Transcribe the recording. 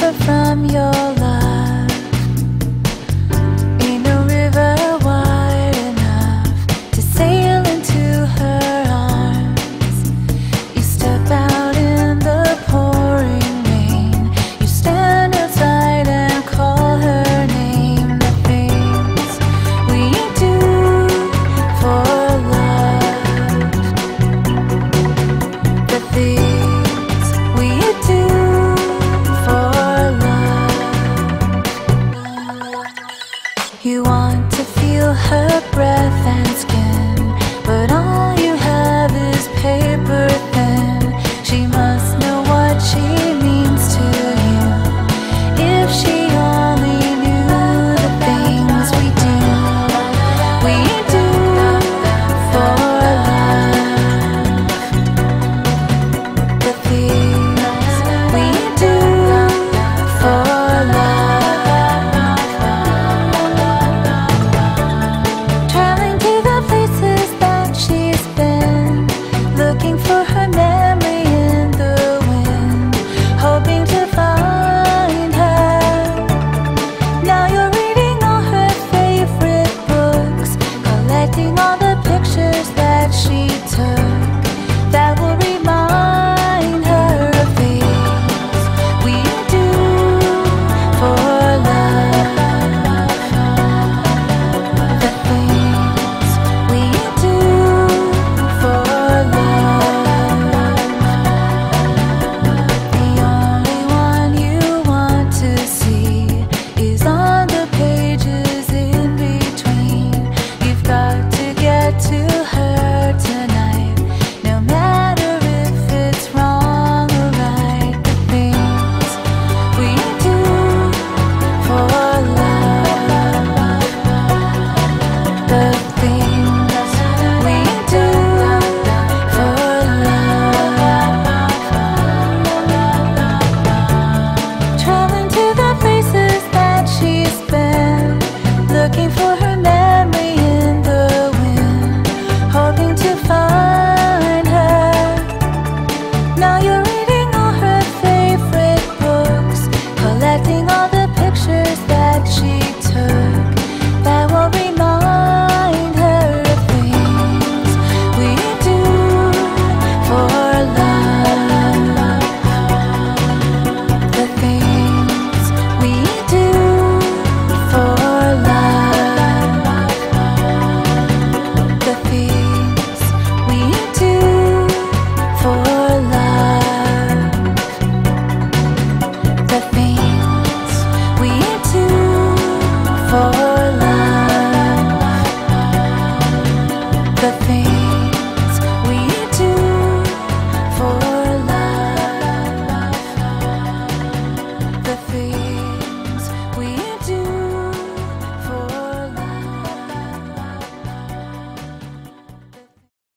her from your love. Ain't no river wide enough to sail into her arms. You step out in the pouring rain. You stand outside and call her name. The things we do for love, the things we do for love. You want to feel her breath and skin, but all you have is paper thin. She must know what she means to you. If she only knew the things we do for love, the things we do for love. Traveling to the places that she's been, looking for her memory in the wind, hoping to find her. Now you're reading all her favorite books, collecting all the pictures that she took that will remind her of things we do for love, the things we do for love. The only one you want to see is on the pages in between. You've got to get to her tonight, no matter if it's wrong or right. The things we do for love, the things we do for love. Traveling to the places that she's been, looking for her memory in the wind, hoping to find her. Now you're reading all her favorite books, collecting all the pictures that she took that will remind her of things we do for love, the things we do for love, the things we do for love, the things we do for love, the things we do for love, the things